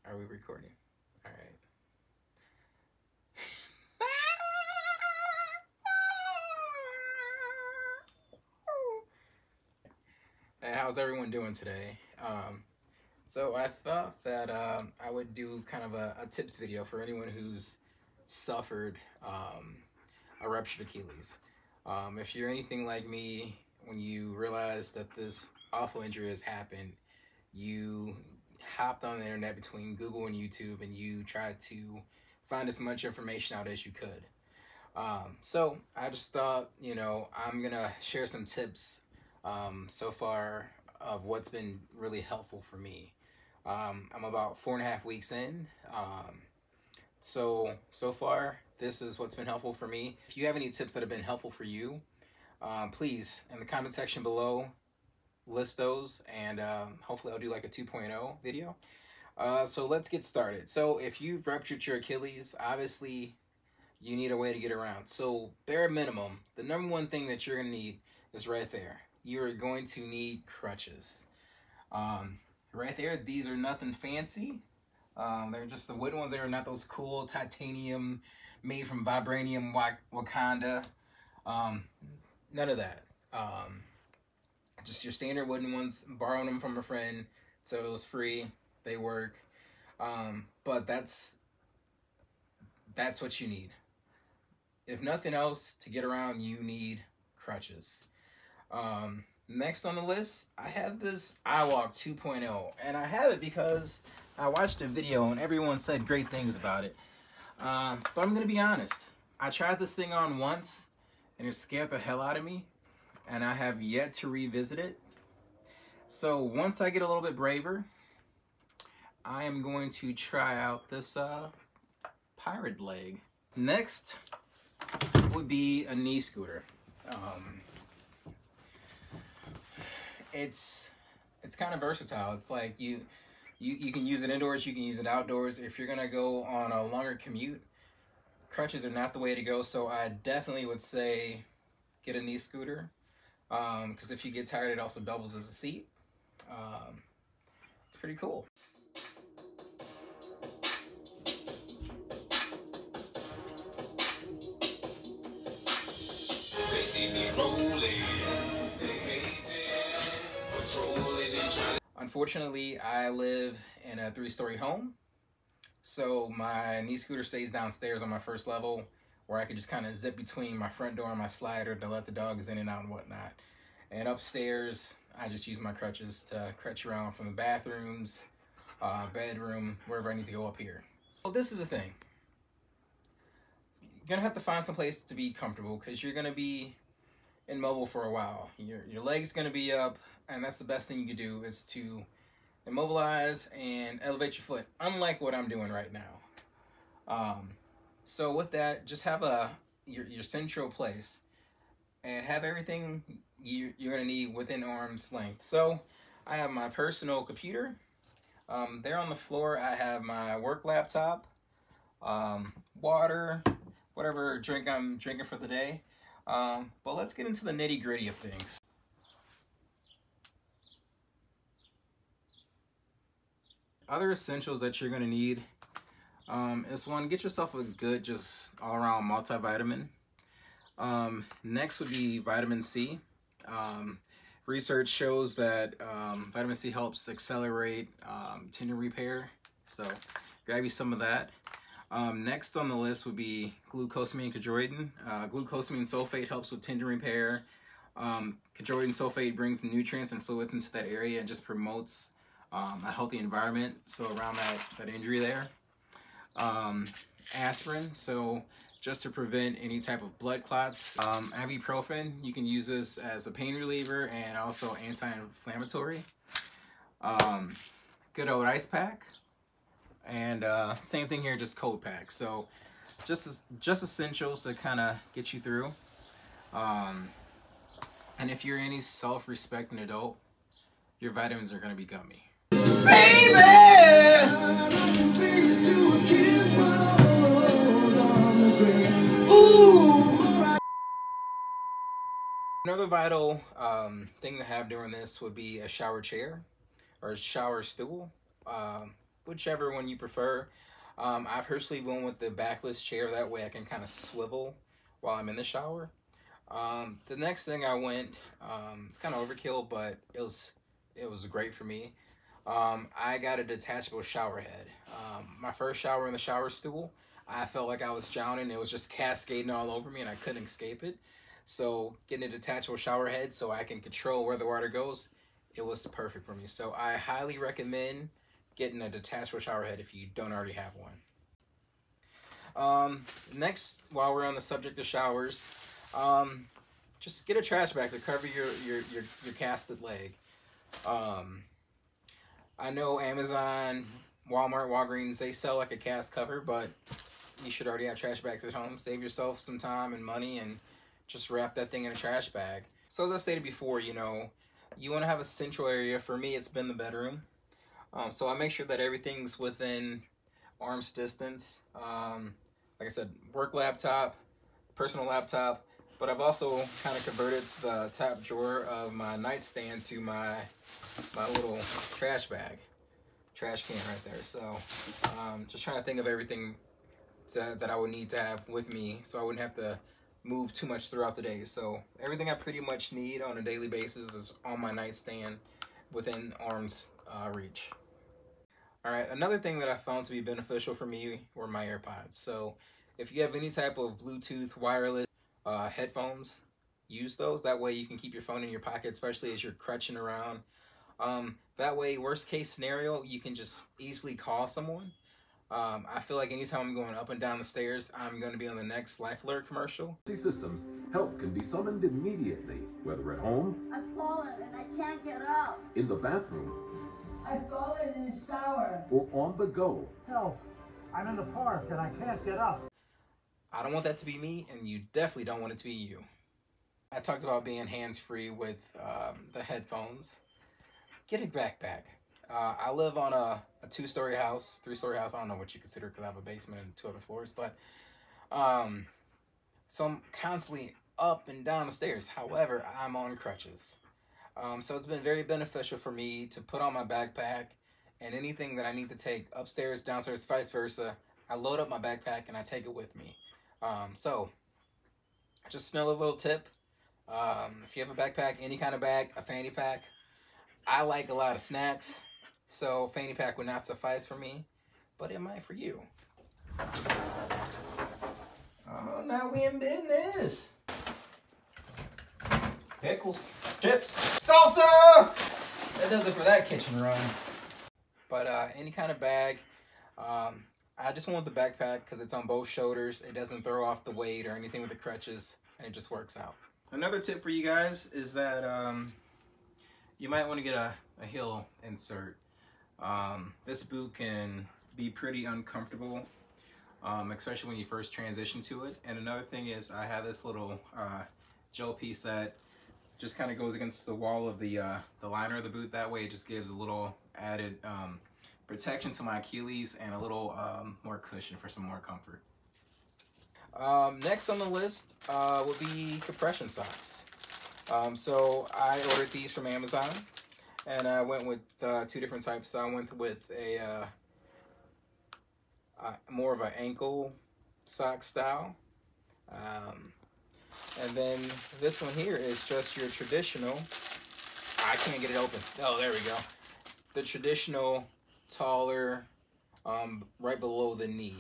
Are we recording? All right. Hey, how's everyone doing today? So I thought that I would do kind of a tips video for anyone who's suffered a ruptured Achilles. If you're anything like me, when you realize that this awful injury has happened, you hopped on the internet between Google and YouTube and you tried to find as much information out as you could. So I just thought, I'm gonna share some tips so far of what's been really helpful for me. I'm about 4.5 weeks in. So far, this is what's been helpful for me. If you have any tips that have been helpful for you, please, in the comment section below, list those, and hopefully I'll do like a 2.0 video. So let's get started. So if you've ruptured your Achilles, obviously you need a way to get around. So bare minimum, the number one thing that you're gonna need is right there. You're going to need crutches. Right there, these are nothing fancy. They're just the wooden ones. They're not those cool titanium made from vibranium Wakanda. None of that. Just your standard wooden ones. Borrowing them from a friend, so it was free. They work. But that's what you need. If nothing else, to get around, you need crutches. Next on the list, I have this iWalk 2.0, and I have it because I watched a video and everyone said great things about it. But I'm gonna be honest, I tried this thing on once and it scared the hell out of me, and I have yet to revisit it. So once I get a little bit braver, I am going to try out this pirate leg. Next would be a knee scooter. It's kind of versatile. It's like you can use it indoors, you can use it outdoors. If you're gonna go on a longer commute, crutches are not the way to go. So I definitely would say get a knee scooter, because if you get tired, it also doubles as a seat. It's pretty cool. They see me rolling, they hating, patrolling and trying. Unfortunately, I live in a 3-story home, so my knee scooter stays downstairs on my first level, where I can just kind of zip between my front door and my slider to let the dogs in and out and whatnot. And upstairs, I just use my crutches to crutch around from the bathrooms, bedroom, wherever I need to go up here. Well, this is the thing. You're gonna have to find some place to be comfortable because you're gonna be immobile for a while. Your leg's gonna be up, and that's the best thing you can do is to immobilize and elevate your foot, unlike what I'm doing right now. So with that, just have your central place and have everything you're gonna need within arm's length. So I have my personal computer. There on the floor, I have my work laptop, water, whatever drink I'm drinking for the day. But let's get into the nitty-gritty of things. Other essentials that you're gonna need is one, get yourself a good, just all-around multivitamin. Next would be vitamin C. Research shows that vitamin C helps accelerate tendon repair, so grab you some of that. Next on the list would be glucosamine chondroitin. Glucosamine sulfate helps with tendon repair. Chondroitin sulfate brings nutrients and fluids into that area and just promotes a healthy environment, so around that injury there. Aspirin, so just to prevent any type of blood clots. Ibuprofen, you can use this as a pain reliever and also anti-inflammatory. Good old ice pack. And same thing here, just cold pack. So just essentials to kind of get you through. And if you're any self-respecting adult, your vitamins are going to be gummy. Baby! Another vital thing to have during this would be a shower chair or a shower stool. whichever one you prefer. I personally went with the backless chair. That way I can kind of swivel while I'm in the shower. The next thing I went, it's kind of overkill, but it was great for me. I got a detachable shower head. My first shower in the shower stool, I felt like I was drowning. It was just cascading all over me and I couldn't escape it. So getting a detachable shower head so I can control where the water goes, it was perfect for me. So I highly recommend getting a detachable shower head if you don't already have one. Next, while we're on the subject of showers, just get a trash bag to cover your casted leg. I know Amazon, Walmart, Walgreens, they sell like a cast cover, but you should already have trash bags at home. Save yourself some time and money and just wrap that thing in a trash bag. So as I stated before, you know, you want to have a central area. For me, it's been the bedroom. So I make sure that everything's within arm's distance. Like I said, work laptop, personal laptop, but I've also kind of converted the top drawer of my nightstand to my little trash bag, trash can right there. So just trying to think of everything that I would need to have with me so I wouldn't have to move too much throughout the day. So everything I pretty much need on a daily basis is on my nightstand within arm's reach. All right, another thing that I found to be beneficial for me were my AirPods. So if you have any type of Bluetooth wireless headphones, use those. That way you can keep your phone in your pocket, especially as you're crutching around. That way, worst case scenario, you can just easily call someone. I feel like anytime I'm going up and down the stairs, I'm going to be on the next Life Alert commercial. Systems, help can be summoned immediately, whether at home, I've fallen and I can't get up. in the bathroom, I've fallen in the shower. or on the go. Help! I'm in the park and I can't get up. I don't want that to be me, and you definitely don't want it to be you. I talked about being hands-free with the headphones. Get a backpack. I live on a two-story house, three-story house. I don't know what you consider because I have a basement and 2 other floors, but so I'm constantly up and down the stairs. However, I'm on crutches. So it's been very beneficial for me to put on my backpack and anything that I need to take upstairs, downstairs, vice versa. I load up my backpack and I take it with me. So just another little tip. If you have a backpack, any kind of bag, a fanny pack. I like a lot of snacks, so fanny pack would not suffice for me, but it might for you. Oh, now we in business. Pickles, chips, salsa! That does it for that kitchen run. But any kind of bag. I just went with the backpack because it's on both shoulders. It doesn't throw off the weight or anything with the crutches, and it just works out. Another tip for you guys is that you might want to get a heel insert. This boot can be pretty uncomfortable, especially when you first transition to it. And another thing is I have this little gel piece that just kind of goes against the wall of the liner of the boot. That way it just gives a little added protection to my Achilles and a little more cushion for some more comfort. Next on the list would be compression socks. So I ordered these from Amazon, and I went with 2 different types. So I went with a more of an ankle sock style, and then this one here is just your traditional. I can't get it open. Oh, there we go. The traditional taller, right below the knee.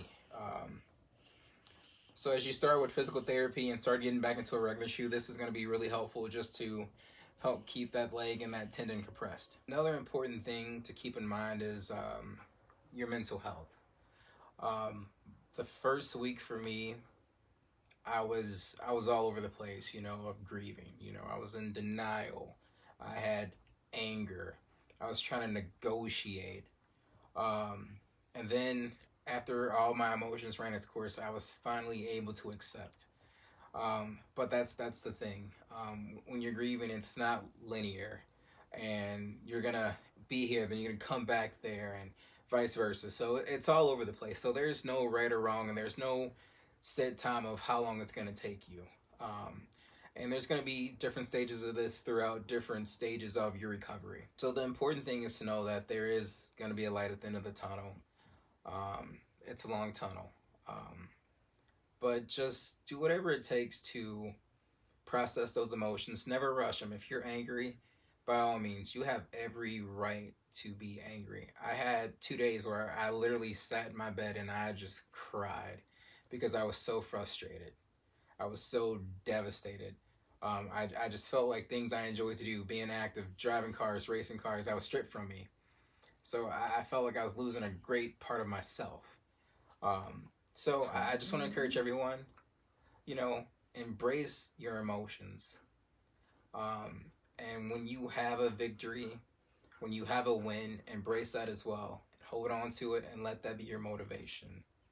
So as you start with physical therapy and start getting back into a regular shoe, this is going to be really helpful just to help keep that leg and that tendon compressed. Another important thing to keep in mind is your mental health. The first week for me, I was all over the place, you know, of grieving. You know, I was in denial. I had anger. I was trying to negotiate. And then after all my emotions ran its course, I was finally able to accept. But that's the thing. When you're grieving, it's not linear, and you're gonna be here, then you're gonna come back there, and vice versa. So it's all over the place. So there's no right or wrong, and there's no set time of how long it's gonna take you. And there's going to be different stages of this throughout different stages of your recovery. So the important thing is to know that there is going to be a light at the end of the tunnel. It's a long tunnel. But just do whatever it takes to process those emotions. Never rush them. If you're angry, by all means, you have every right to be angry. I had 2 days where I literally sat in my bed and I just cried because I was so frustrated. I was so devastated. I just felt like things I enjoyed to do, being active, driving cars, racing cars, that was stripped from me. So I felt like I was losing a great part of myself. So I just want to encourage everyone, you know, embrace your emotions. And when you have a victory, when you have a win, embrace that as well. Hold on to it and let that be your motivation.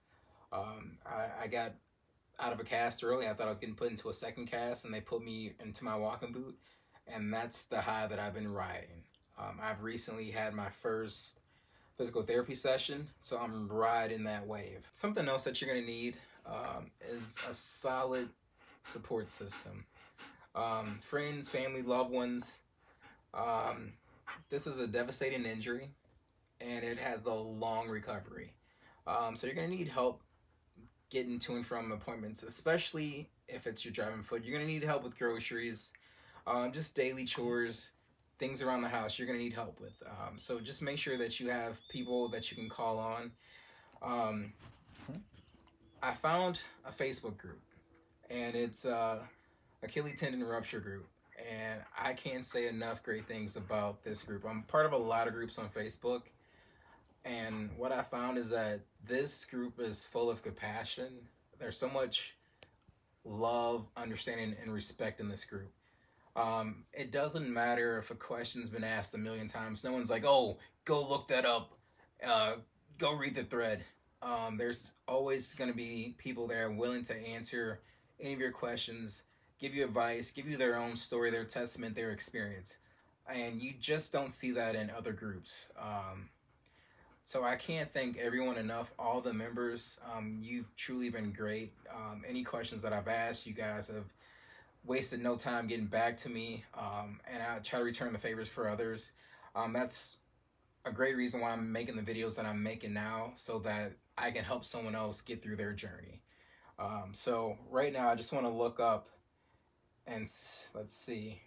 I got out of a cast early. I thought I was getting put into a second cast, and they put me into my walking boot, and that's the high that I've been riding. I've recently had my first physical therapy session, so I'm riding that wave. Something else that you're going to need is a solid support system. Friends, family, loved ones. This is a devastating injury, and it has the long recovery. So you're going to need help getting to and from appointments, especially if it's your driving foot. You're going to need help with groceries, just daily chores, things around the house you're going to need help with. So just make sure that you have people that you can call on. I found a Facebook group, and it's Achilles tendon rupture group, and I can't say enough great things about this group. I'm part of a lot of groups on Facebook, and what I found is that this group is full of compassion. There's so much love, understanding, and respect in this group. It doesn't matter if a question's been asked a million times. No one's like, oh, go look that up. Go read the thread. There's always going to be people there willing to answer any of your questions, give you advice, give you their own story, their testament, their experience. And you just don't see that in other groups. So I can't thank everyone enough, all the members. You've truly been great. Any questions that I've asked, you guys have wasted no time getting back to me, and I try to return the favors for others. That's a great reason why I'm making the videos that I'm making now, so that I can help someone else get through their journey. So right now I just want to look up and let's see.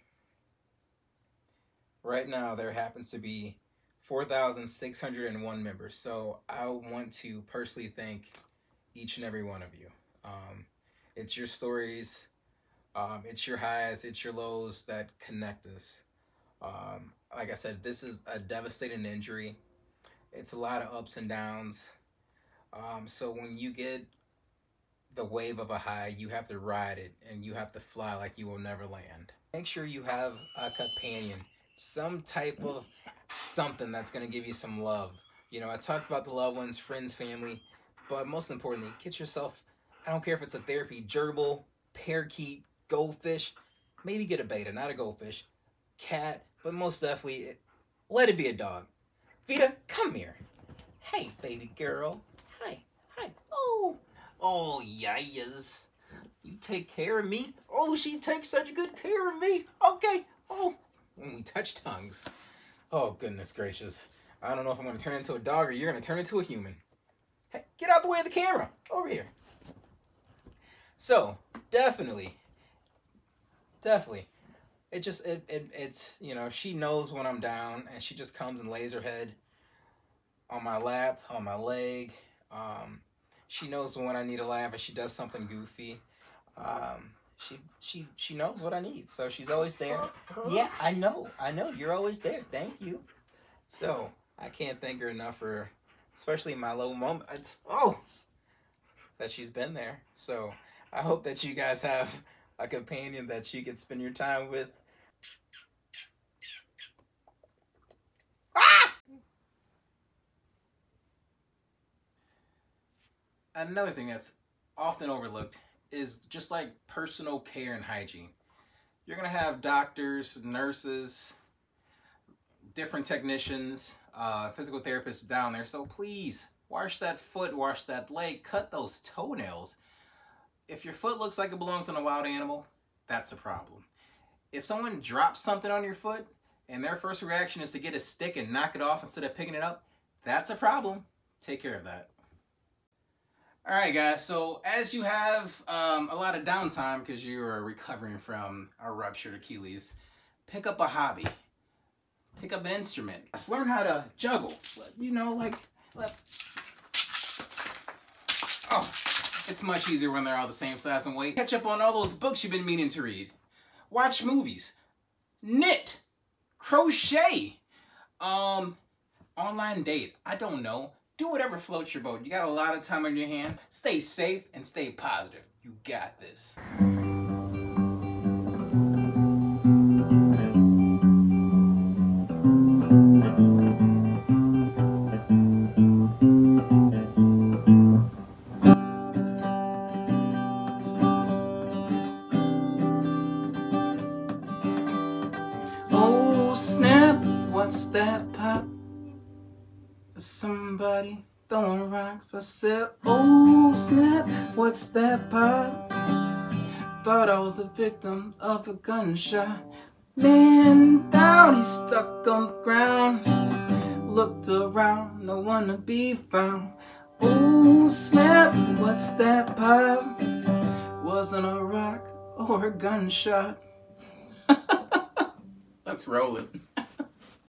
Right now there happens to be 4,601 members. So I want to personally thank each and every one of you. It's your stories, it's your highs, it's your lows that connect us. Like I said, this is a devastating injury. It's a lot of ups and downs. So when you get the wave of a high, you have to ride it, and you have to fly like you will never land. Make sure you have a companion, some type of something that's going to give you some love. You know, I talked about the loved ones, friends, family, but most importantly, get yourself, I don't care if it's a therapy, gerbil, parakeet, goldfish, maybe get a beta, not a goldfish, cat, but most definitely, let it be a dog. Vita, come here. Hey, baby girl. Hi, hi. Oh, yes. You take care of me? Oh, she takes such good care of me. Okay. Oh, when we touch tongues. Oh, goodness gracious. I don't know if I'm going to turn into a dog or you're going to turn into a human. Hey, get out the way of the camera. Over here. So, definitely. It's, you know, she knows when I'm down, and she just comes and lays her head on my lap, on my leg. She knows when I need a laugh, and she does something goofy. She knows what I need, so she's always there. Yeah, I know, you're always there. Thank you. So I can't thank her enough for, especially my low moments. Oh, that she's been there. So I hope that you guys have a companion that you can spend your time with. Ah! Another thing that's often overlooked is just like personal care and hygiene. You're gonna have doctors, nurses, different technicians, physical therapists down there. So please wash that foot, wash that leg, cut those toenails. If your foot looks like it belongs on a wild animal, that's a problem. If someone drops something on your foot and their first reaction is to get a stick and knock it off instead of picking it up, that's a problem. Take care of that. All right, guys, so as you have a lot of downtime because you are recovering from a ruptured Achilles, pick up a hobby. Pick up an instrument. Let's learn how to juggle. You know, like, oh, it's much easier when they're all the same size and weight. Catch up on all those books you've been meaning to read. Watch movies. Knit. Crochet. Online date. I don't know. Do whatever floats your boat. You got a lot of time on your hand. Stay safe and stay positive. You got this. Oh snap, what's that pop? Somebody throwing rocks. I said, oh snap, what's that pop? Thought I was a victim of a gunshot. Man down, he's stuck on the ground. Looked around, no one to be found. Oh snap, what's that pop? Wasn't a rock or a gunshot. Let's roll it.